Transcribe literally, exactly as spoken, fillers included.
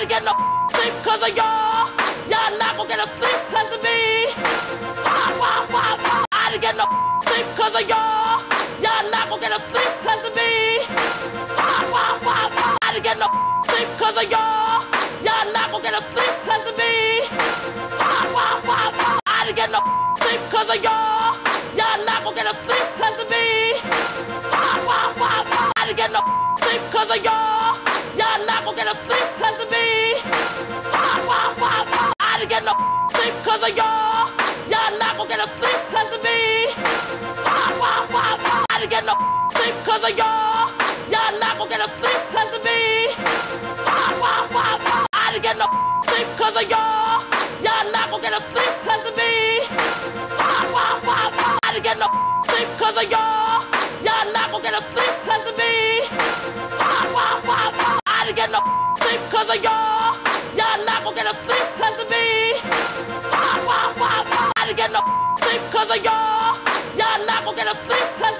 didn't get no sleep cause of y'all. Y'all not gon' get no sleep cause of me. Wah, wah, wah, wah. I didn't get no sleep cause of y'all. Y'all not gon' get no sleep cause of me. Wah, wah, wah, wah. I didn't get no sleep cause of y'all. Y'all not gon' get no sleep cause of me. Wah, wah, wah, wah. I didn't get no sleep cause of y'all. Y'all not gon' get no sleep cause of me. Wah, wah, wah, wah. I didn't get no sleep cause of y'all. Y'all not gon' get no sleep cause of me. Wah, wah, wah, wah. I didn't get no sleep cause of y'all. Y'all not gon' get no sleep cause of me. Wah, wah, wah, wah. I didn't get no sleep cause of y'all. Y'all not gon' get no sleep cause of me. Wah, wah, wah, wah. I didn't get no sleep cause of y'all. Y'all not gon' get no sleep cause of me. Wah, wah, wah, wah. I didn't get no sleep cause of y'all. Y'all not gon' get no sleep cause of me. Wah, wah, wah, wah. I didn't get no sleep cause of y'all. Y'all not gon' get no sleep cause of me. Wah, wah, wah, wah. I didn't get no sleep cause of y'all. Y'all not gon' get no sleep cause